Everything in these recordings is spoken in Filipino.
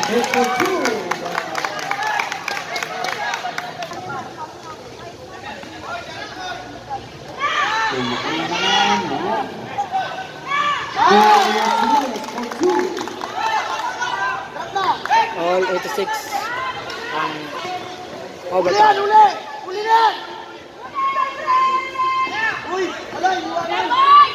All 86 ang overtime. Uli na! Uy! Alay! Iwanan!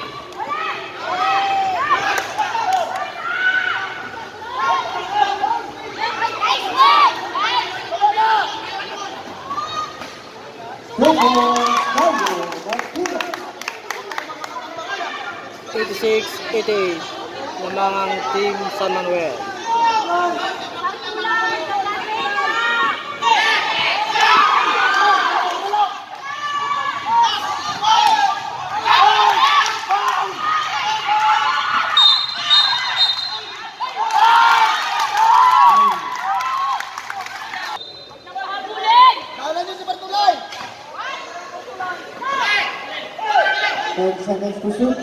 Eighty-six, 88 lamang ang Team San Manuel. Sa next pursuit.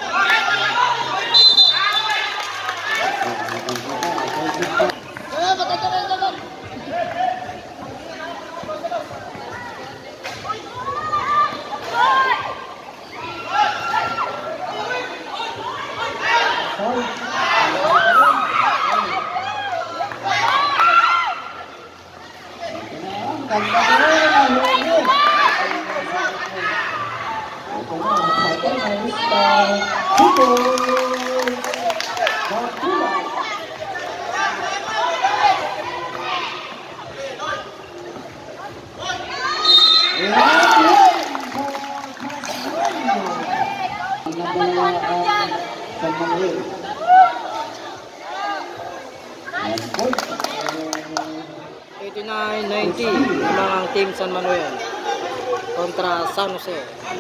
Lamang ang Team San Manuel kontra San Jose.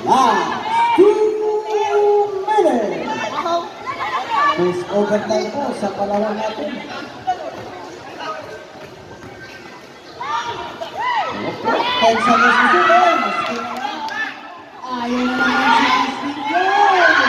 First overtime po sa palawan natin. Time sa next pursuit. Maski ayaw na naman si Crispin.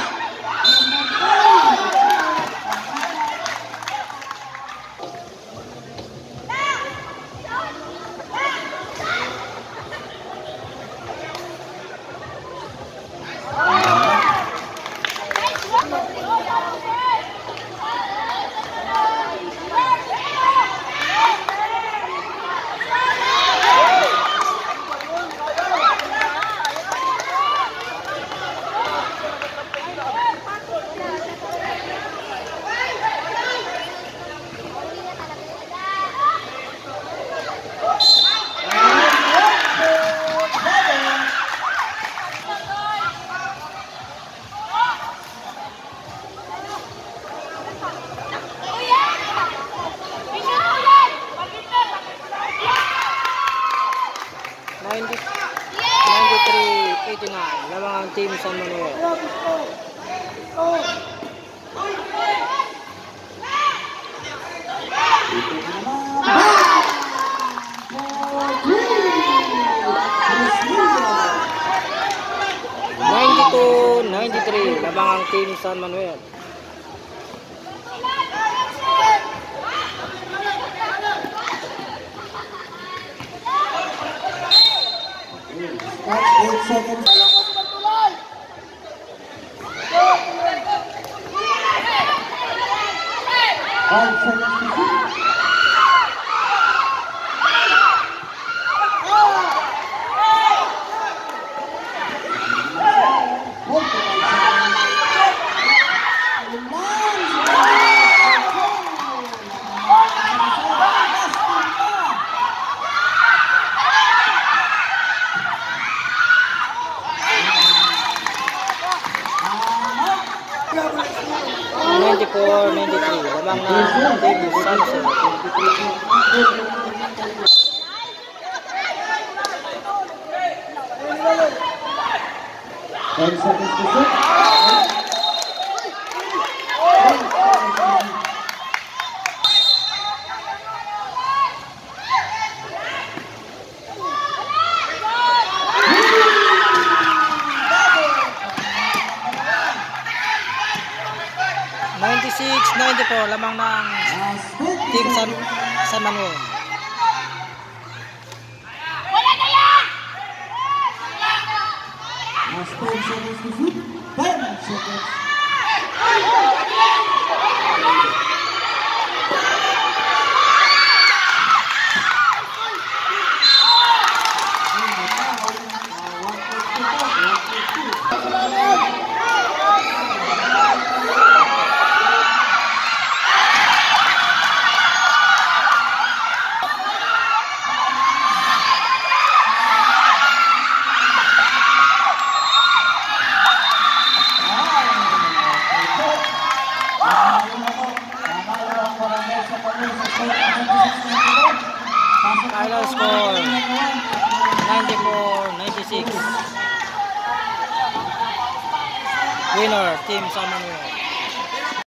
89 lamang ang Team San Manuel. (92, 93) lamang ang Team San Manuel. That's 8 seconds. 5 seconds. Lamang na Team San Jose. 10 seconds to shoot. 96-94 lamang ng Team San Manuel. Last 10 seconds to shoot. 10 seconds. Final score 94-96. Winner Team San Manuel.